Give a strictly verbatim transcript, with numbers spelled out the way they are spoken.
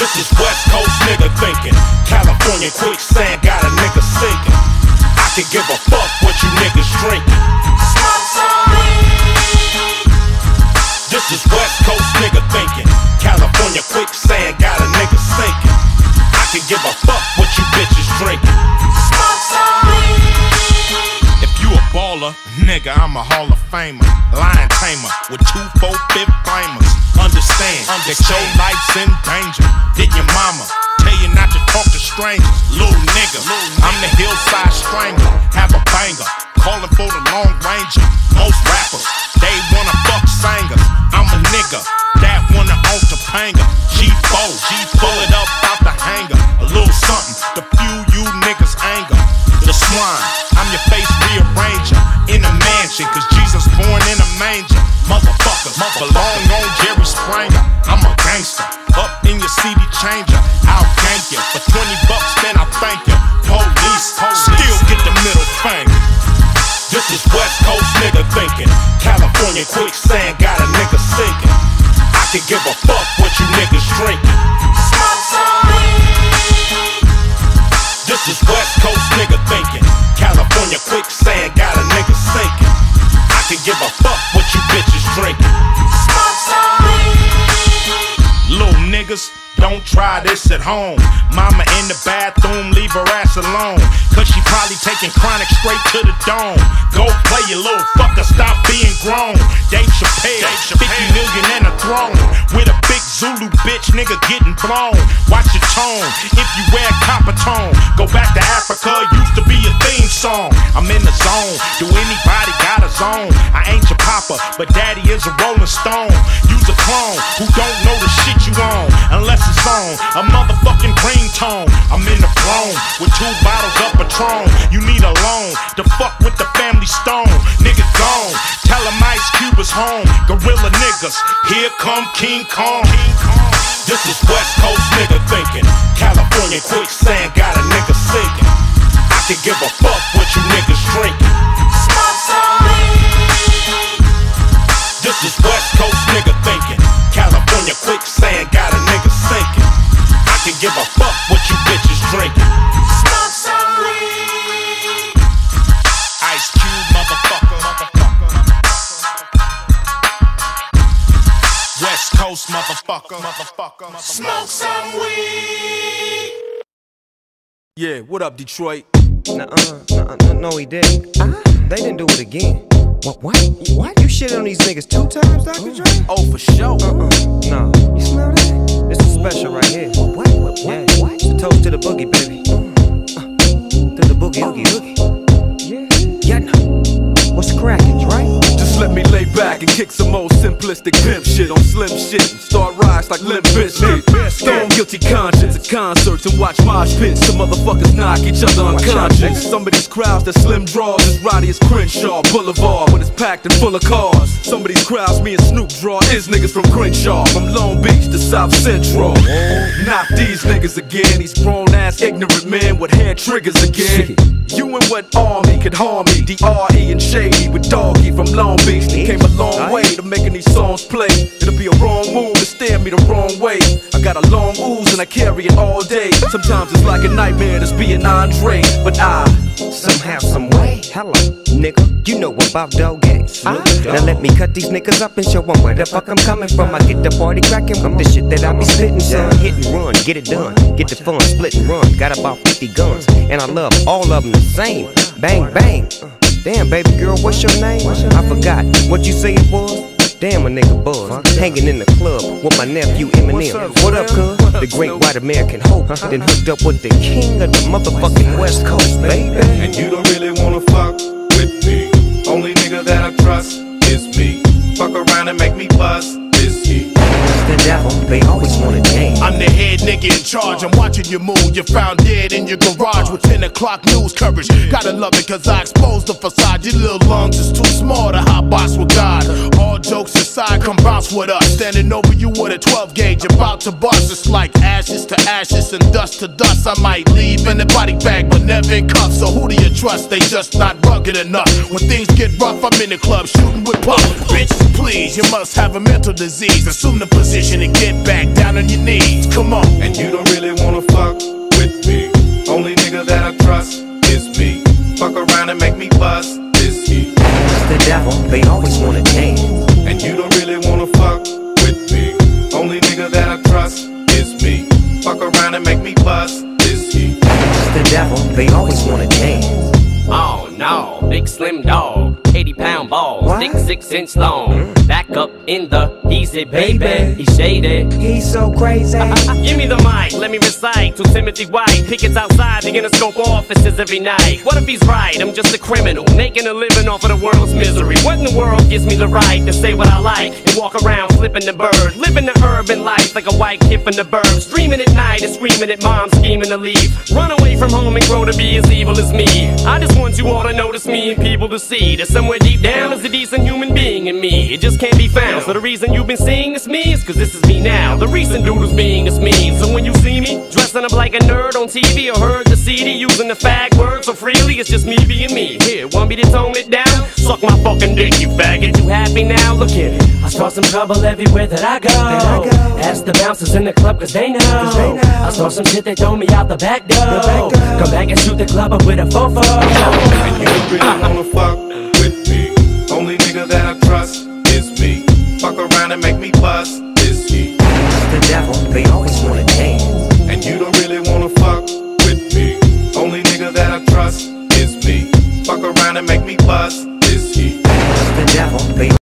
This is West Coast nigga thinking. California quicksand got a nigga sinking. I can give a fuck what you niggas drinking. Smoke some weed. This is West Coast nigga thinking. California quicksand got a nigga sinking. I can give a fuck what you bitches drinking. Smoke some weed. If you a baller, nigga, I'm a Hall of Famer. Lion tamer with two, four, fifth flamers. Understand, that your life's in danger. Did your mama tell you not to talk to strangers? Little nigga, I'm the hillside strangler. Have a banger, calling for the Long Ranger. Most rappers, they wanna fuck singers. I'm a nigga that wanna own Topanga. G four, G pull it up out the hanger. A little something to fuel you niggas' anger. The swine, I'm your face rearranger. In a mansion, cause Jesus born in a manger. Motherfuckers, belong on Jerry Springer. I'm a gangster, up in your C D changer. I'll gank you, for twenty bucks then I'll thank you. Police, still get the middle finger. This is West Coast nigga thinking. California quicksand got a nigga sinking. I can give a fuck what you niggas drinking. Smoke some weed. This is West Coast nigga thinking. California quicksand got a nigga sinking. I can give a fuck what you bitches drinking. Smoke some weed. Little niggas, don't try this at home. Mama in the bathroom, leave her ass alone. Cause she probably taking chronic straight to the dome. Go play your little fucker, stop being grown. Dave Chappelle, fifty million and a throne. With a big Zulu bitch, nigga getting blown. Watch your tone, if you wear copper tone. Go back to Africa, used to be a theme song. I'm in the zone, do anybody got a zone? I ain't your papa, but daddy is a rolling stone. Use a clone, who don't know the shit you on. Unless it's on a motherfucking ringtone. I'm in the throne with two bottles of Patron. You need a loan to fuck with the family stone. Nigga gone, tell him Ice Cube is home. Gorilla niggas, here come King Kong. This is West Coast nigga thinking. California quicksand got a nigga sinking. I can give a fuck what you niggas drinking. Smoke some weed. This is West Coast nigga thinking. California quicksand got a nigga sinking. I can give a fuck what you bitches drinking. Smoke some weed. Ice Cube, motherfucker, motherfucker. West Coast, motherfucker, motherfucker, motherfucker. Smoke some weed. Yeah, what up, Detroit? Nuh-uh, nuh-uh, no, he didn't. Ah, they didn't do it again. What? What? What? You shit on these niggas two times, Doctor Dre? Oh, for sure. Uh-uh, no. You smell that? This is special right here. What? What? What? Yeah. What? It's a toast to the boogie, baby. Uh, to the boogie, oogie, oogie. Yeah. Yeah, no. What's crackin', Dre? Just let me lay back and kick some old simplistic pimp shit on slim shit and start rise like Limp Bizkit. Stone guilty conscience at concerts and watch mosh pits. Some motherfuckers knock each other unconscious. Some of these crowds that slim draws as rowdy as Crenshaw Boulevard when it's packed and full of cars. Some of these crowds me and Snoop draw is niggas from Crenshaw, from Long Beach to South Central. Not these niggas again, these grown ass ignorant men with hair triggers again. You and what army could harm me? D R E and Shady with Doggy from Long Beach. They came a long way to making these songs play. It'll be a wrong move to stare me the wrong way. I got a long ooze and I carry it all day. Sometimes it's like a nightmare just being Andre, but I somehow, some way. Hello, nigga, you know about dog games. Ah, now let me cut these niggas up and show them where the fuck I'm coming from. I get the party cracking from the shit that I be spitting, son. Hit and run, get it done, get the fun, split and run. Got about fifty guns, and I love all of them the same. Bang, bang. Damn, baby girl, what's your name? I forgot what you say it was. Damn, a nigga buzz, hanging in the club with my nephew Eminem. What up, cuz? The great white American hope. Then hooked up with the king of the motherfucking West Coast, baby. And you don't really wanna fuck with me. Only nigga that I trust is me. Fuck around and make me bust this heat. The devil, they always want a name. I'm the head nigga in charge, I'm watching you move. You're found dead in your garage with ten o'clock news coverage. Gotta love it cause I exposed the facade. Your little lungs is too small to hot box with God. All jokes aside, come bounce with us. Standing over you with a twelve gauge, about to bust. It's like ashes to ashes and dust to dust. I might leave in a body bag, but never in cuffs. So who do you trust? They just not rugged enough. When things get rough, I'm in the club shooting with puff. Bitch, please, you must have a mental disease. Assume the position and get back down on your knees. Come on, And you don't really wanna fuck with me. Only nigga that I trust is me. Fuck around and make me bust this heat. It's the devil, they always wanna dance. And you don't really wanna fuck with me. Only nigga that I trust is me. Fuck around and make me bust this heat. It's the devil, they always wanna dance. Oh no, big slim dog, eighty pound balls, What? thick six inch long. Back up in the easy baby, he's shaded. He's so crazy. Give me the mic, let me recite to Timothy White. Pickets outside, the Interscope offices every night. What if he's right? I'm just a criminal, making a living off of the world's misery. What in the world gives me the right to say what I like and walk around flipping the bird, living the urban life like a white kid from the burbs, dreaming at night and screaming at mom, scheming to leave, run away from home and grow to be as evil as me. I just want you all to notice me and people to see that somewhere deep down is a decent human being in me. It just can't be found. So the reason you've been seeing this me is cause this is me now. The recent dude who's being this mean. So when you see me dressing up like a nerd on T V or heard the C D using the fag word so freely, it's just me being me. Here, want me to tone it down? Suck my fucking dick, you faggot. You happy now? Look at it. I start some trouble everywhere that I go. I go. Ask the bouncers in the club cause they know. Cause they know. I start some shit, they throw me out the back door. The back door. Come back and shoot the club up with a fofo. And you don't really wanna fuck with me. Only nigga that I trust is me. Fuck around and make me bust this heat. It's the devil, they always wanna dance. And you don't really wanna fuck with me. Only nigga that I trust is me. Fuck around and make me bust this heat. It's the devil, they